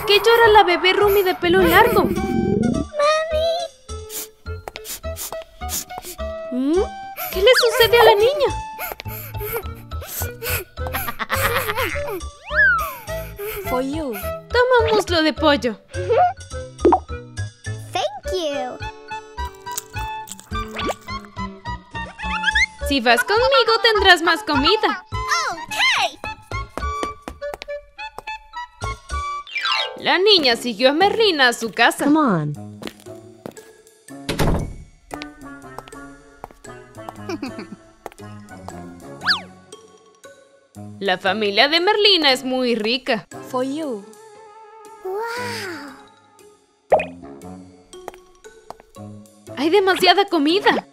¿Por qué llora la bebé Rumi de pelo largo? ¡Mami! ¿Qué le sucede a la niña? For you. Toma un muslo de pollo. Thank you. Si vas conmigo tendrás más comida. Okay. La niña siguió a Merlina a su casa. Come on. La familia de Merlina es muy rica. For you. Wow. Hay demasiada comida.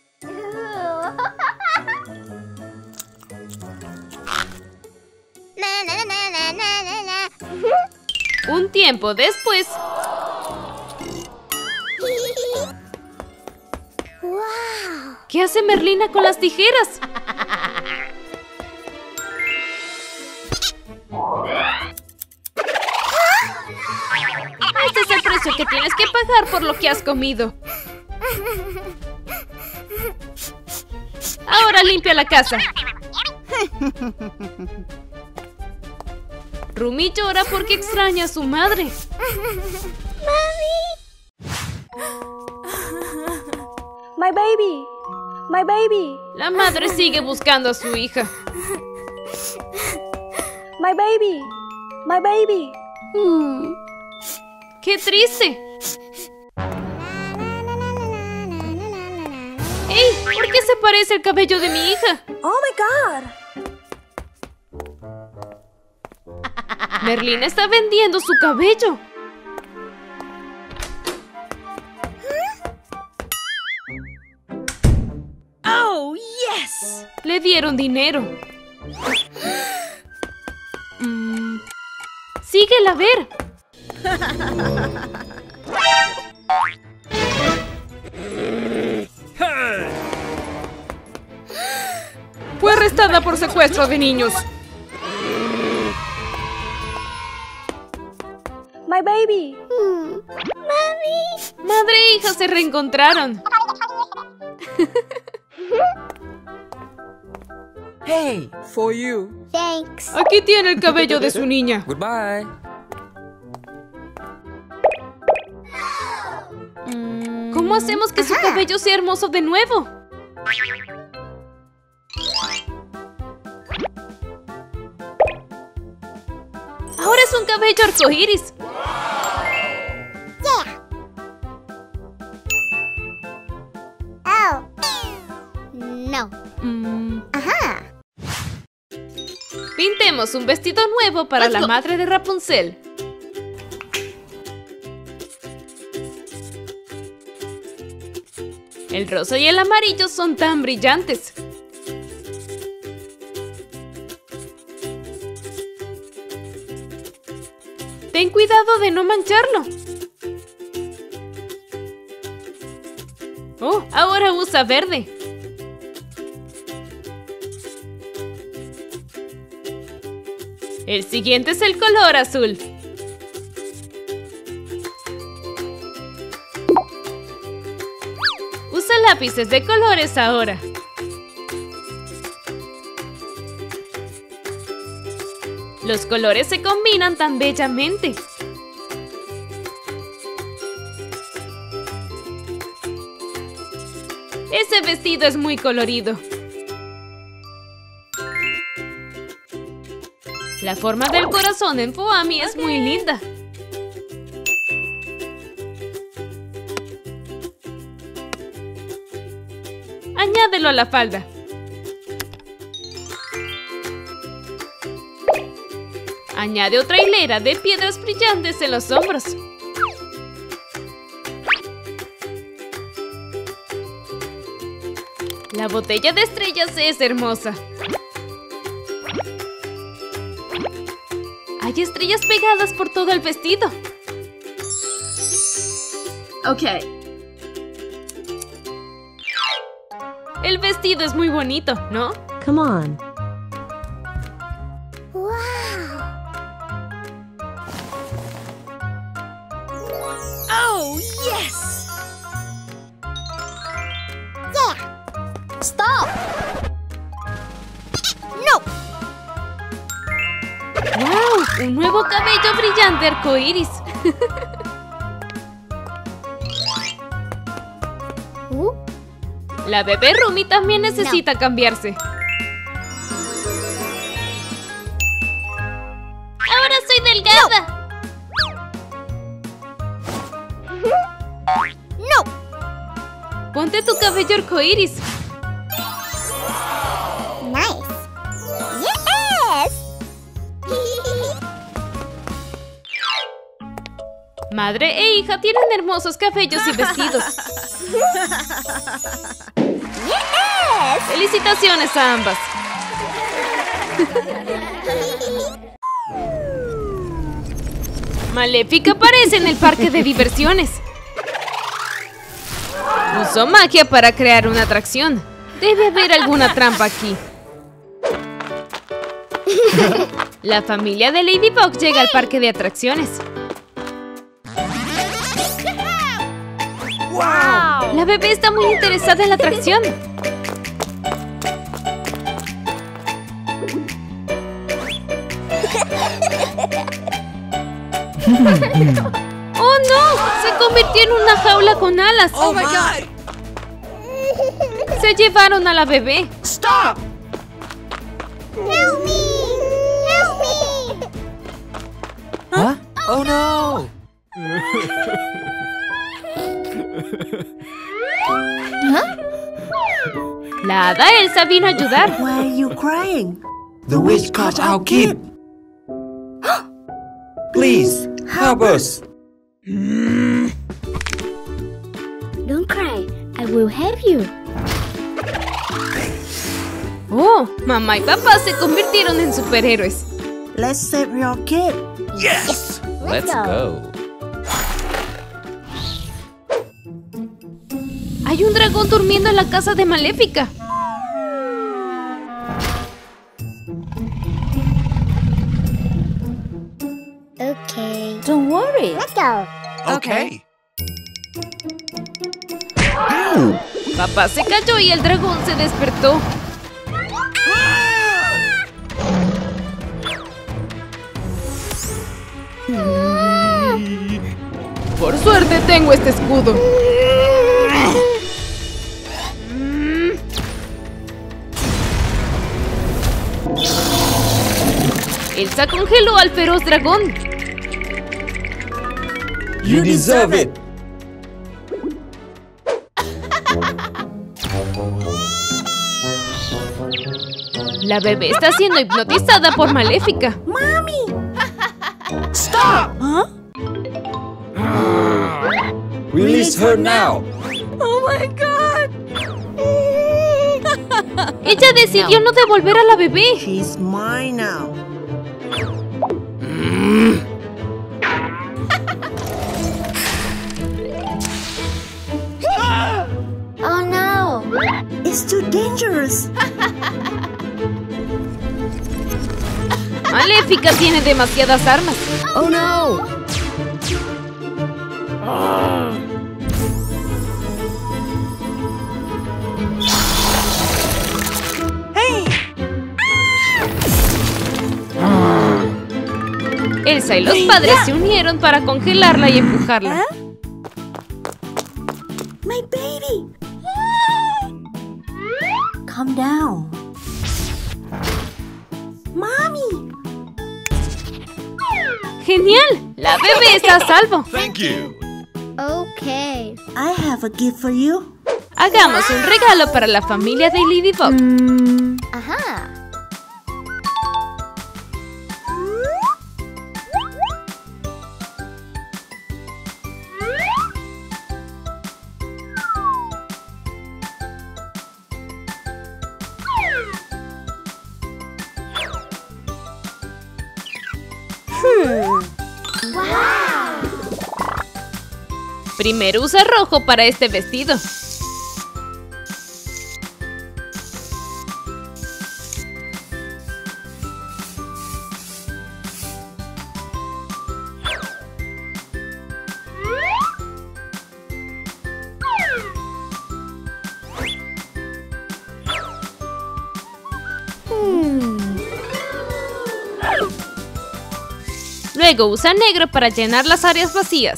Un tiempo después, Wow. ¿qué hace Merlina con las tijeras? Este es el precio que tienes que pagar por lo que has comido. Ahora limpia la casa. Rumi llora porque extraña a su madre. My baby. My baby. La madre sigue buscando a su hija. My baby. My baby. ¡Qué triste! ¡Ey! ¿Por qué se parece el cabello de mi hija? Oh my God. Merlina está vendiendo su cabello. Oh, yes. Le dieron dinero. Síguela a ver. Fue arrestada por secuestro de niños. My baby. Madre e hija se reencontraron. Hey, for you. Thanks. Aquí tiene el cabello de su niña. Goodbye. ¿Cómo hacemos que su cabello sea hermoso de nuevo? Ahora es un cabello arcoíris. Oh. No. Ajá. Pintemos un vestido nuevo para la madre de Rapunzel. El rosa y el amarillo son tan brillantes. Ten cuidado de no mancharlo. Oh, ahora usa verde. El siguiente es el color azul. Usa lápices de colores ahora. Los colores se combinan tan bellamente. Ese vestido es muy colorido. La forma del corazón en Foami es muy linda. Añádelo a la falda. Añade otra hilera de piedras brillantes en los hombros. La botella de estrellas es hermosa. Hay estrellas pegadas por todo el vestido. Ok. El vestido es muy bonito, ¿no? Come on. Wow. ¡Wow! Un nuevo cabello brillante arcoíris. La bebé Rumi también necesita cambiarse. ¡Ahora soy delgada! Ponte tu cabello arcoíris. Nice. Yes. Madre e hija tienen hermosos cabellos y vestidos. Yes. ¡Felicitaciones a ambas! Maléfica aparece en el parque de diversiones. Usó magia para crear una atracción. Debe haber alguna trampa aquí. La familia de Ladybug llega al parque de atracciones. Wow! La bebé está muy interesada en la atracción. ¡Oh, no! Se convirtió en una jaula con alas. Oh my God! Se llevaron a la bebé. Stop! Help me. Help me. Huh? Oh no! La hada Elsa vino a ayudar. Why are you crying? The witch caught our kid. Please help us. Don't cry. I will help you. Oh, mamá y papá se convirtieron en superhéroes. Let's save your kid. Yes! Let's go. Hay un dragón durmiendo en la casa de Maléfica. Okay. Don't worry. Let's go. Okay. Papá se cayó y el dragón se despertó. Por suerte tengo este escudo. Elsa congeló al feroz dragón. You deserve it. La bebé está siendo hipnotizada por Maléfica. Stop! Huh? Release her now. Oh my God. Ella decidió no devolver a la bebé. She's mine now. Oh no. It's too dangerous. Maléfica tiene demasiadas armas. Oh no. Elsa y los padres se unieron para congelarla y empujarla. My baby. Calm down. Mommy. ¡Genial! La bebé está a salvo. Thank you. Okay. I have a gift for you. Hagamos un regalo para la familia de Ladybug. Ajá. Primero usa rojo para este vestido. Luego usa negro para llenar las áreas vacías.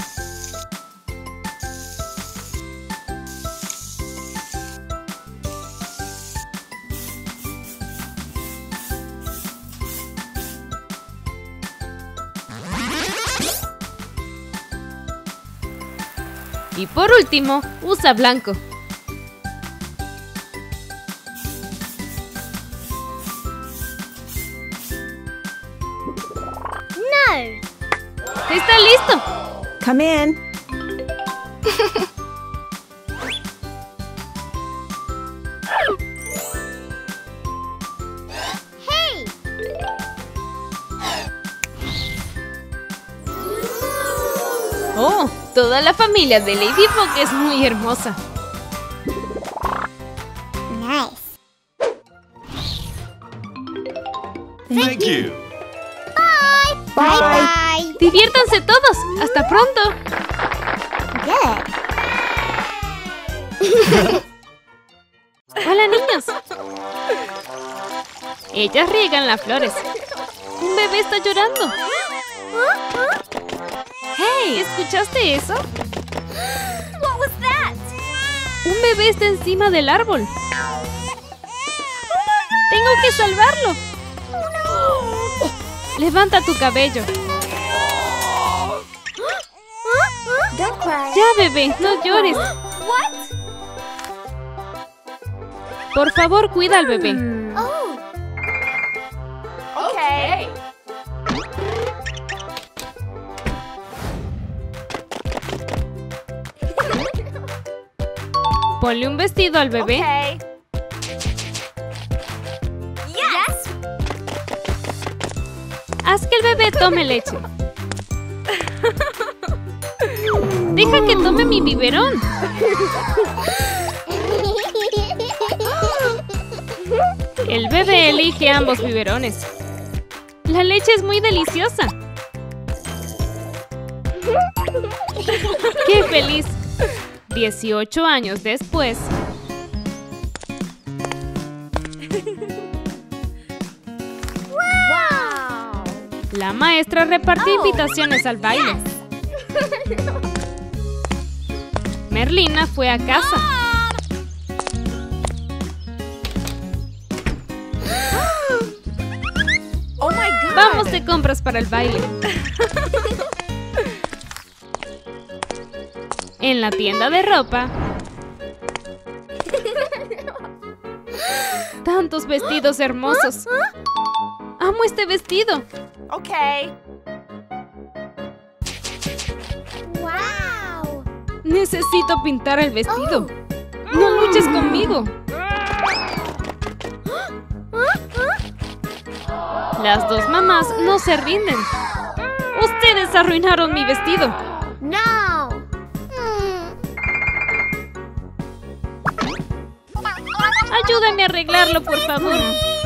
Y por último, usa blanco. No. ¡Está listo! Come in. Hey. ¡Oh! Toda la familia de Ladybug es muy hermosa. Nice. Thank you. Bye bye. ¡Diviértanse todos! ¡Hasta pronto! Good. ¡Hola, niños! Ellas riegan las flores. Un bebé está llorando. ¡Hey! ¿Escuchaste eso? What was that? Un bebé está encima del árbol. ¡Tengo que salvarlo! Levanta tu cabello. Don't cry. Ya, bebé, no llores. What? Por favor, cuida al bebé. Oh. Okay. Ponle un vestido al bebé. Okay. Yes. Haz que el bebé tome leche. Deja que tome mi biberón. El bebé elige ambos biberones. La leche es muy deliciosa. ¡Qué feliz! 18 años después. Wow. La maestra repartió Oh. invitaciones al baile. Merlina fue a casa. Oh my God. Vamos de compras para el baile. En la tienda de ropa. Tantos vestidos hermosos. Amo este vestido. Okay. Wow. Necesito pintar el vestido. No luches conmigo. Las dos mamás no se rinden. Ustedes arruinaron mi vestido. No. Ayúdame a arreglarlo, por favor.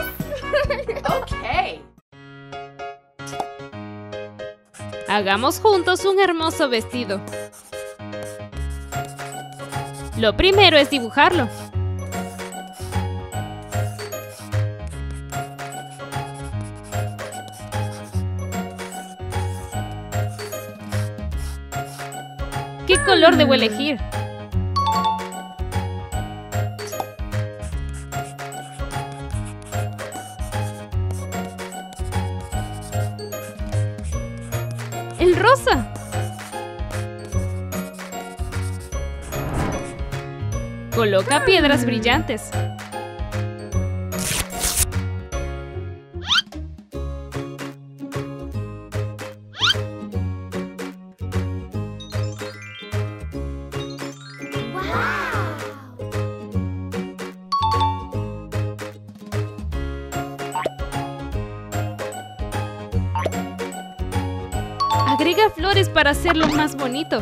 Okay. Hagamos juntos un hermoso vestido. Lo primero es dibujarlo. ¿Qué color debo elegir? ¡El rosa! Coloca piedras brillantes. Agrega flores para hacerlo más bonito.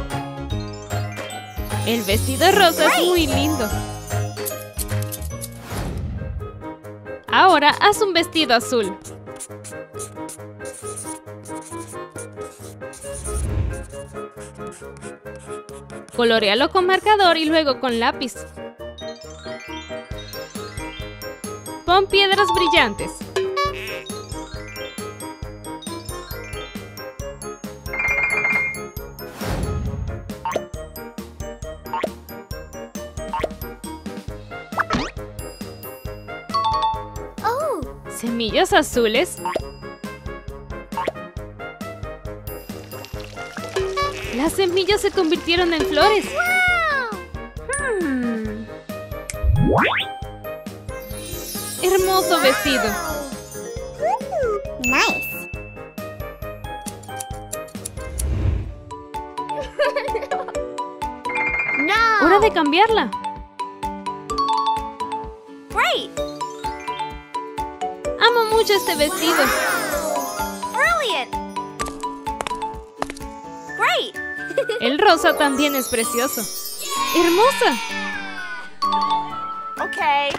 El vestido rosa es muy lindo. Ahora haz un vestido azul. Coloréalo con marcador y luego con lápiz. Pon piedras brillantes. ¿Semillas azules? Las semillas se convirtieron en flores. Hermoso vestido. Nice. No. Hora de cambiarla. Great. Amo mucho este vestido. Brilliant. Great. El rosa también es precioso. ¡Hermosa! Okay.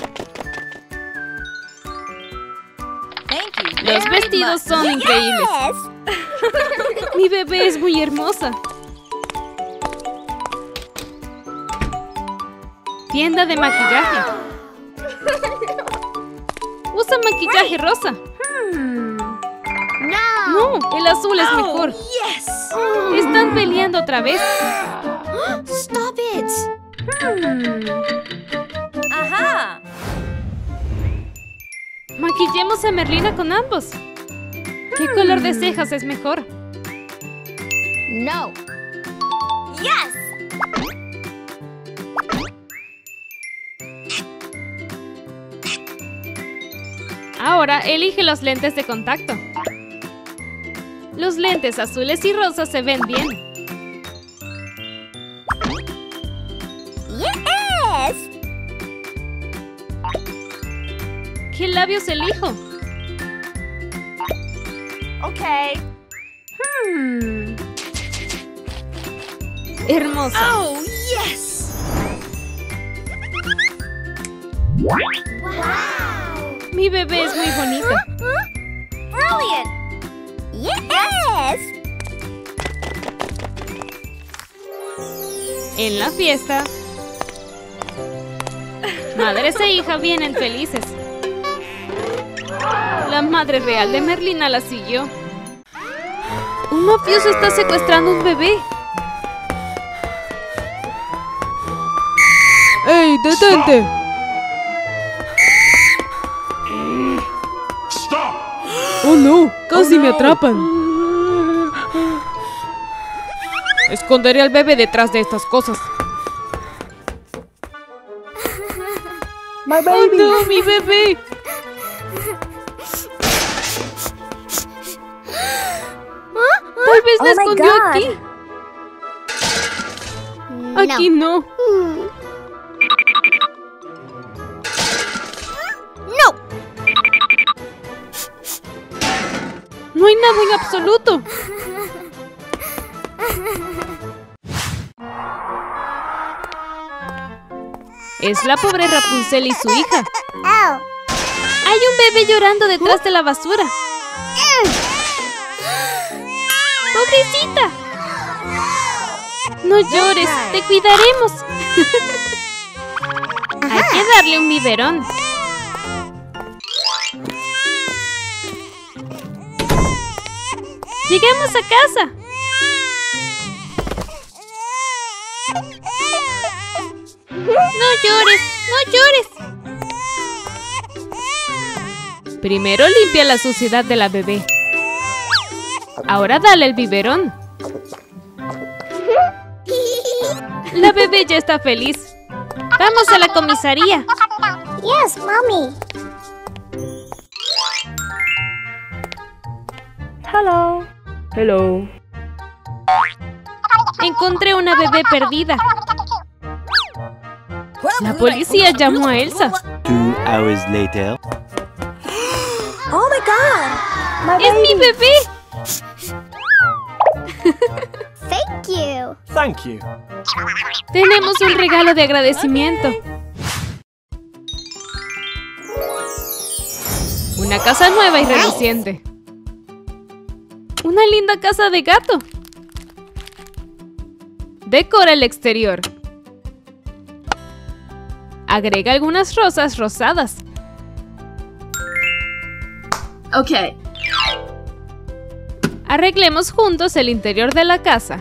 Thank you. Los vestidos son increíbles. Mi bebé es muy hermosa. Tienda de maquillaje. Usa maquillaje rosa. No. No, el azul es mejor. Yes. Están peleando otra vez. Stop it. Ajá. Maquillemos a Merlina con ambos. ¿Qué color de cejas es mejor? No. Yes. Ahora elige los lentes de contacto. Los lentes azules y rosas se ven bien. Yes. ¿Qué labios elijo? Okay. Hermosa. Oh, yes. Wow. Mi bebé es muy bonita. Brilliant. Yes. En la fiesta, madres e hija vienen felices. La madre real de Merlina la siguió. Un mafioso está secuestrando un bebé. ¡Ey, detente! Stop! ¡Oh no! ¡Casi me atrapan! Esconderé al bebé detrás de estas cosas. ¡Oh no, mi bebé! Tal vez la Oh my escondió God. aquí. Aquí no. No. No hay nada en absoluto. Es la pobre Rapunzel y su hija. Oh. Hay un bebé llorando detrás de la basura. ¡Pobrecita! No llores, te cuidaremos. Hay que darle un biberón. ¡Llegamos a casa! ¡No llores! ¡No llores! Primero limpia la suciedad de la bebé. Ahora dale el biberón. La bebé ya está feliz. ¡Vamos a la comisaría! Yes, mommy. Hello. Hello. Encontré una bebé perdida. La policía llamó a Elsa. 2 hours later. Oh my God. ¡Es mi bebé! Thank you. Thank you. Tenemos un regalo de agradecimiento. Una casa nueva y reluciente. Una linda casa de gato. Decora el exterior. Agrega algunas rosas rosadas. Okay. Arreglemos juntos el interior de la casa.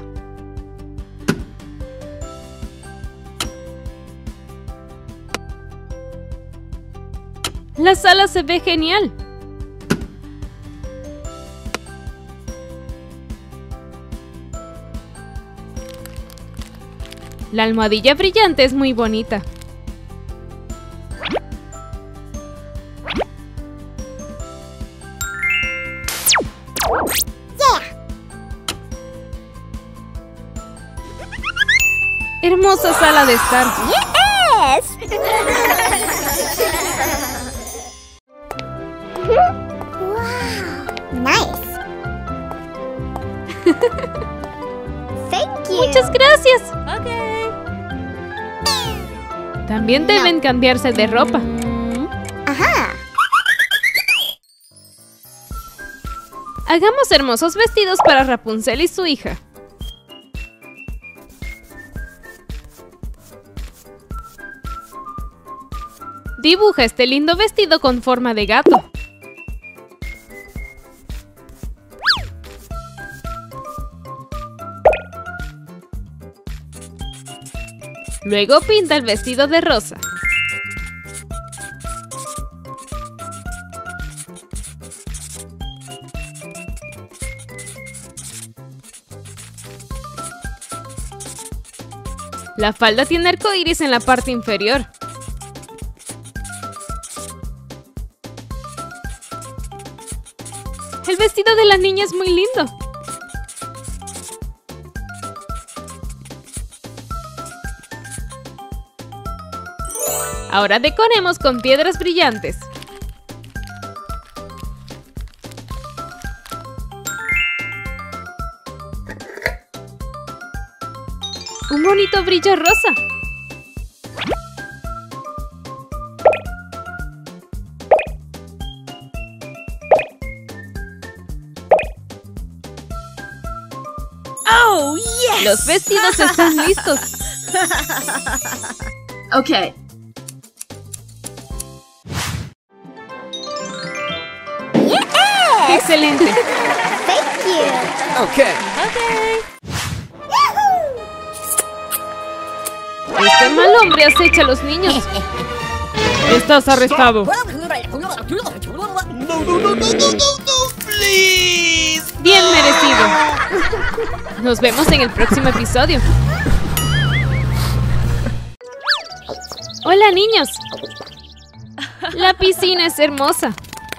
La sala se ve genial. La almohadilla brillante es muy bonita. Hermosa sala de estar. Yes! Wow, nice. Thank you. Muchas gracias. Okay. También deben cambiarse de ropa. Ajá. Hagamos hermosos vestidos para Rapunzel y su hija. Dibuja este lindo vestido con forma de gato. Luego pinta el vestido de rosa. La falda tiene arcoíris en la parte inferior. El vestido de la niña es muy lindo. Ahora decoremos con piedras brillantes. Un bonito brillo rosa. Oh, yes! Los vestidos están listos. Okay. ¡Excelente! Thank you. Okay. Este mal hombre acecha a los niños. Estás arrestado. Please. Bien merecido. Nos vemos en el próximo episodio. Hola, niños. La piscina es hermosa.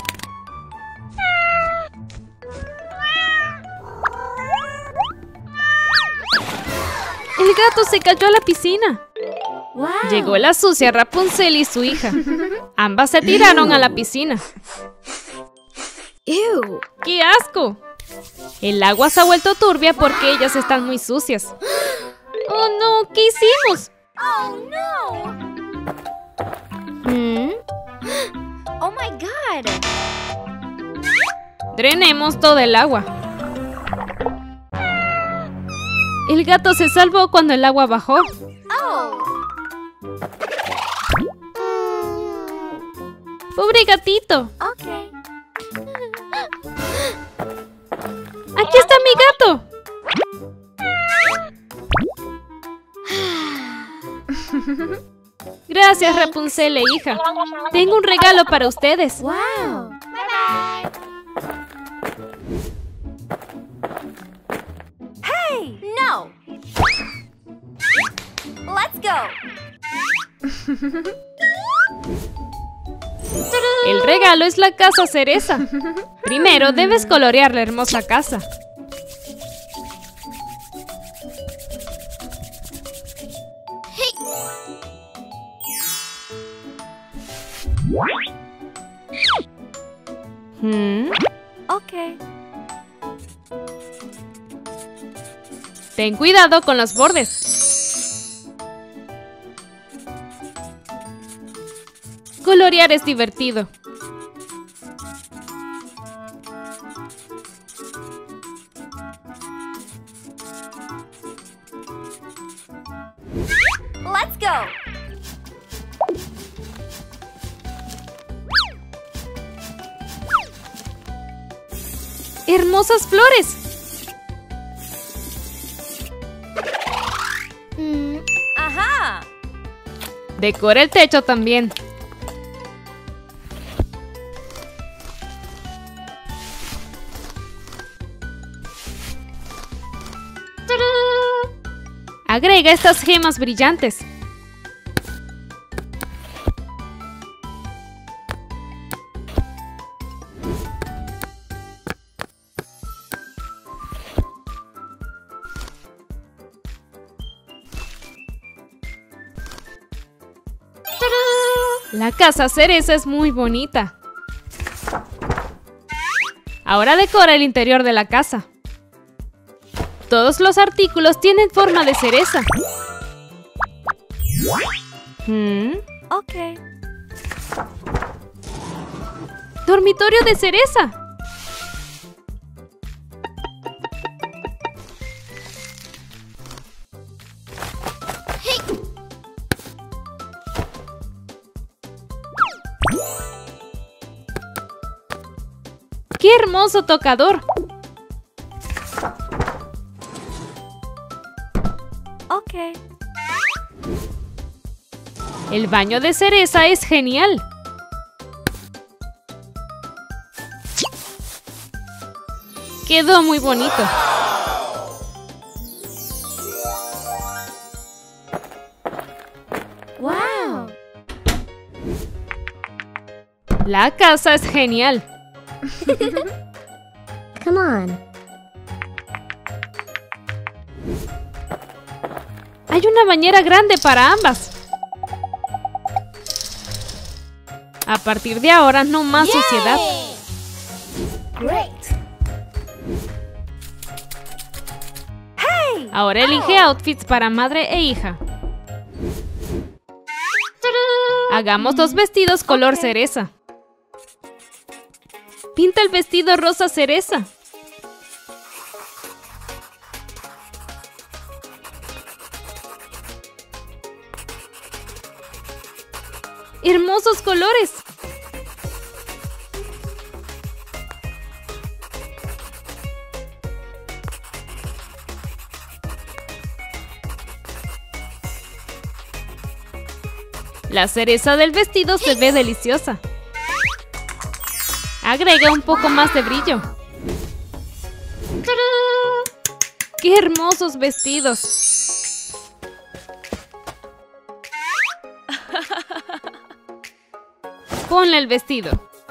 El gato se cayó a la piscina. Wow. Llegó la sucia Rapunzel y su hija. Ambas se tiraron a la piscina. Ew. ¡Qué asco! El agua se ha vuelto turbia porque ellas están muy sucias. ¡Oh no! ¿Qué hicimos? Oh, no! Oh, my God. Drenemos todo el agua. El gato se salvó cuando el agua bajó. Oh. ¡Pobre gatito! Okay. ¡Aquí está mi gato! Gracias, Rapunzel e hija. Tengo un regalo para ustedes. Wow. Hey, no. Let's go. El regalo es la casa cereza. Primero debes colorear la hermosa casa. Okay. Ten cuidado con los bordes. Colorear es divertido. Let's go. ¡Hermosas flores! Ajá. Decora el techo también. Agrega estas gemas brillantes. La casa cereza es muy bonita. Ahora decora el interior de la casa. Todos los artículos tienen forma de cereza. Ok. Dormitorio de cereza. ¡Qué hermoso tocador! Ok. El baño de cereza es genial. Quedó muy bonito. Wow. La casa es genial. Come on. Hay una bañera grande para ambas. A partir de ahora, no más suciedad. Great. Ahora elige outfits para madre e hija. Hagamos dos vestidos color cereza. Pinta el vestido rosa cereza. ¡Hermosos colores! La cereza del vestido se ve deliciosa. Agrega un poco más de brillo. ¡Qué hermosos vestidos! Ponle el vestido.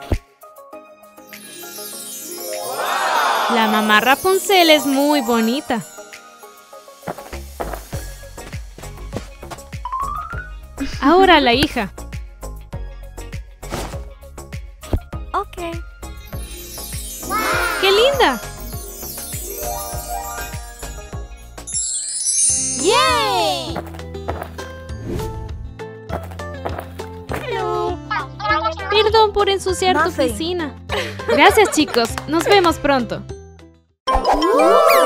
La mamá Rapunzel es muy bonita. Ahora la hija. Ok. ¡Qué linda! ¡Yay! Perdón por ensuciar tu Nothing. piscina. Gracias, chicos. Nos vemos pronto. Ooh.